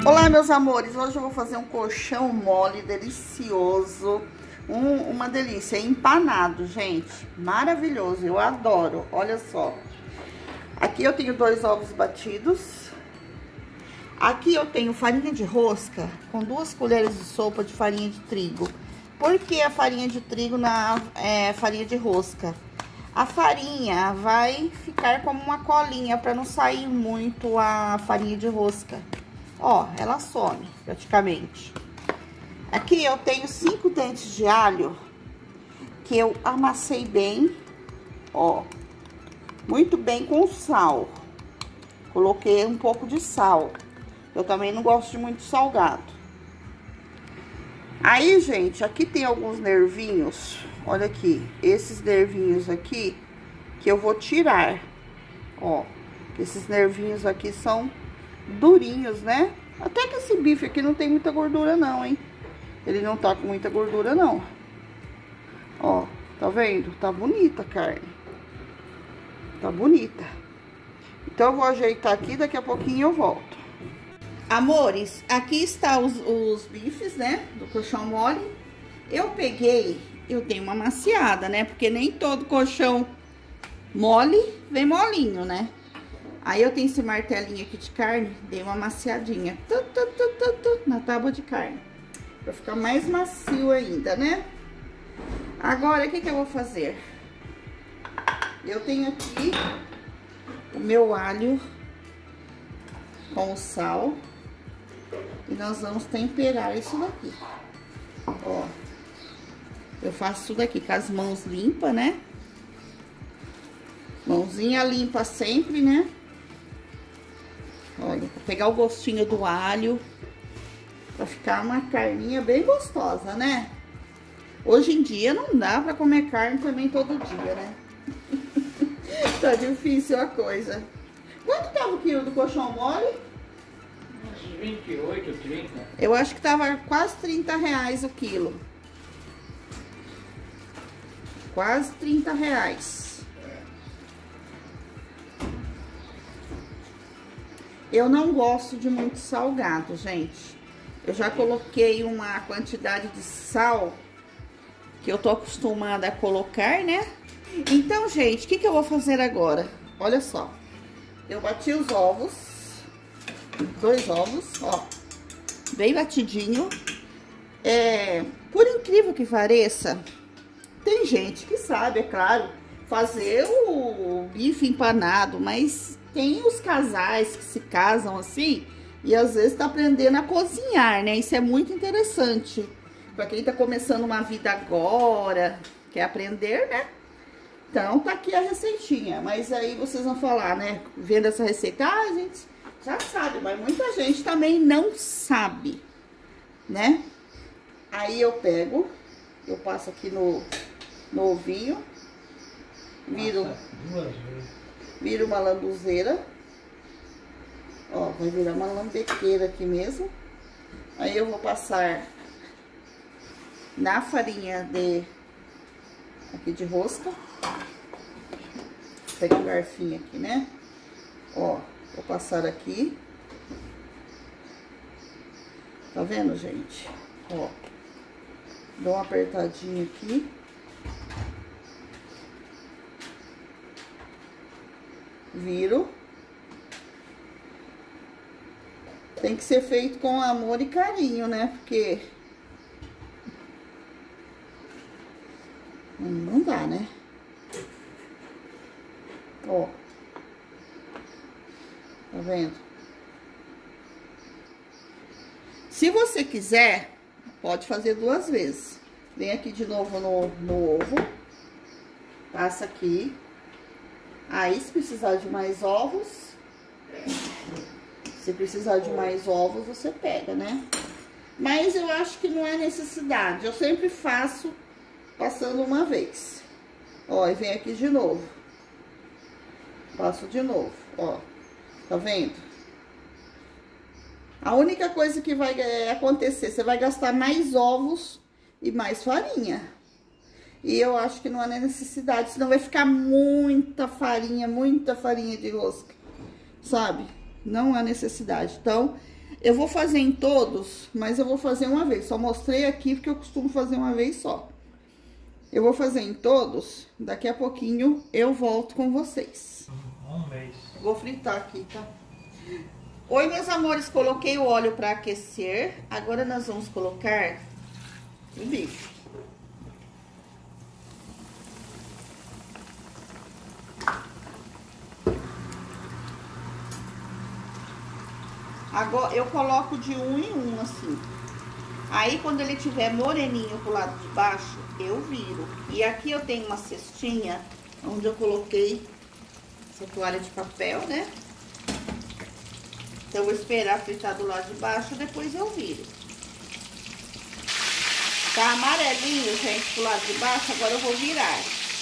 Olá, meus amores, hoje eu vou fazer um colchão mole delicioso, uma delícia, empanado, gente, maravilhoso, eu adoro, olha só. Aqui eu tenho 2 ovos batidos, aqui eu tenho farinha de rosca com 2 colheres de sopa de farinha de trigo. Por que a farinha de trigo na farinha de rosca? A farinha vai ficar como uma colinha para não sair muito a farinha de rosca. Ó, ela some praticamente. Aqui eu tenho 5 dentes de alho que eu amassei bem, ó, muito bem com sal. Coloquei um pouco de sal. Eu também não gosto de muito salgado. Aí, gente, aqui tem alguns nervinhos. Olha aqui, esses nervinhos aqui que eu vou tirar. Ó, esses nervinhos aqui são durinhos, né? Até que esse bife aqui não tem muita gordura não, hein? Ele não tá com muita gordura não. Ó, tá vendo? Tá bonita a carne. Tá bonita. Então eu vou ajeitar aqui, daqui a pouquinho eu volto. Amores, aqui está os bifes, né? Do colchão mole. Eu dei uma maciada, né? Porque nem todo colchão mole vem molinho, né? Aí eu tenho esse martelinho aqui de carne, dei uma maciadinha na tábua de carne, pra ficar mais macio ainda, né? Agora, o que eu vou fazer? Eu tenho aqui o meu alho com o sal e nós vamos temperar isso daqui. Ó, eu faço isso daqui com as mãos limpas, né? Mãozinha limpa sempre, né? Olha, vou pegar o gostinho do alho, pra ficar uma carninha bem gostosa, né? Hoje em dia não dá pra comer carne também todo dia, né? Tá difícil a coisa. Quanto tava o quilo do colchão mole? Uns 28, 30. Eu acho que tava quase 30 reais o quilo. Quase 30 reais. Eu não gosto de muito salgado, gente. Eu já coloquei uma quantidade de sal que eu tô acostumada a colocar, né? Então, gente, o que eu vou fazer agora? Olha só. Eu bati os ovos. 2 ovos, ó. Bem batidinho. Por incrível que pareça, tem gente que sabe, é claro, fazer o bife empanado, mas tem os casais que se casam assim e às vezes tá aprendendo a cozinhar, né? Isso é muito interessante. Pra quem tá começando uma vida agora, quer aprender, né? Então tá aqui a receitinha. Mas aí vocês vão falar, né? Vendo essa receita, a gente já sabe, mas muita gente também não sabe, né? Aí eu pego, eu passo aqui no ovinho, viro uma lambuzeira. Ó, vai virar uma lambequeira aqui mesmo. Aí eu vou passar na farinha aqui de rosca. Vou pegar um garfinho aqui, né? Ó, vou passar aqui. Tá vendo, gente? Ó, dou uma apertadinha aqui. Viro. Tem que ser feito com amor e carinho, né? Porque não dá, né? Ó. Tá vendo? Se você quiser, pode fazer 2 vezes. Vem aqui de novo no ovo. Passa aqui. Aí, se precisar de mais ovos, você pega, né? Mas eu acho que não é necessidade. Eu sempre faço passando uma vez. Ó, e vem aqui de novo. Passo de novo, ó. Tá vendo? A única coisa que vai acontecer, você vai gastar mais ovos e mais farinha. E eu acho que não há necessidade, senão vai ficar muita farinha de rosca, sabe? Não há necessidade. Então, Eu vou fazer em todos, mas eu vou fazer uma vez. Só mostrei aqui porque eu costumo fazer uma vez só. Eu vou fazer em todos. Daqui a pouquinho eu volto com vocês. Um mês. Vou fritar aqui, tá? Oi, meus amores. Coloquei o óleo pra aquecer. Agora nós vamos colocar o bife. Agora, eu coloco de um em um, assim. Aí, quando ele tiver moreninho pro lado de baixo, eu viro. E aqui eu tenho uma cestinha, onde eu coloquei essa toalha de papel, né? Então, eu vou esperar fritar do lado de baixo, depois eu viro. Tá amarelinho, gente, pro lado de baixo, agora eu vou virar.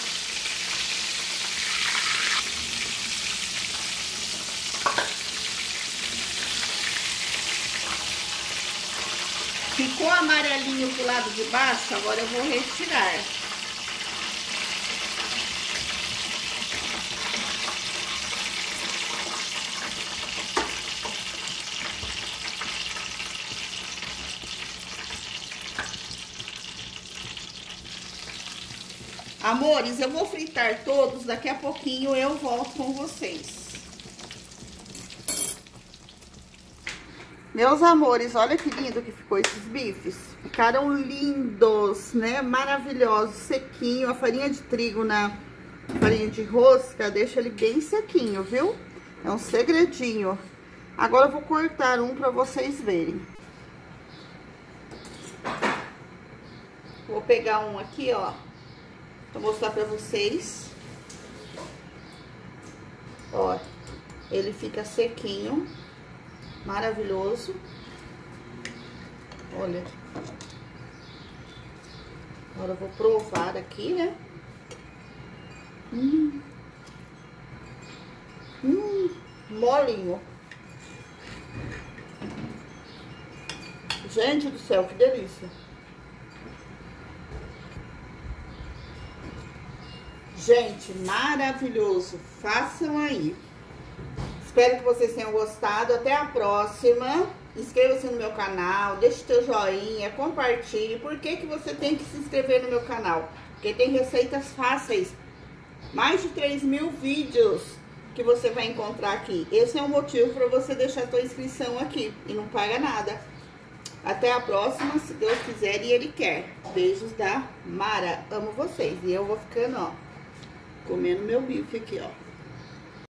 Ficou amarelinho pro lado de baixo, agora eu vou retirar. Amores, eu vou fritar todos, daqui a pouquinho eu volto com vocês. Meus amores, olha que lindo que ficou esses bifes. Ficaram lindos, né? Maravilhosos, sequinho. A farinha de trigo na farinha de rosca deixa ele bem sequinho, viu? É um segredinho. Agora eu vou cortar um pra vocês verem. Vou pegar um aqui, ó. Vou mostrar pra vocês. Ó, ele fica sequinho. Maravilhoso. Olha. Agora eu vou provar aqui, né? Molinho. Gente do céu, que delícia. Gente, maravilhoso. Façam aí. Espero que vocês tenham gostado. Até a próxima. Inscreva-se no meu canal, deixe teu joinha, compartilhe. Por que que você tem que se inscrever no meu canal? Porque tem receitas fáceis. Mais de 3.000 vídeos que você vai encontrar aqui. Esse é o motivo para você deixar a tua inscrição aqui. E não paga nada. Até a próxima, se Deus quiser e Ele quer. Beijos da Mara. Amo vocês. E eu vou ficando, ó, comendo meu bife aqui, ó.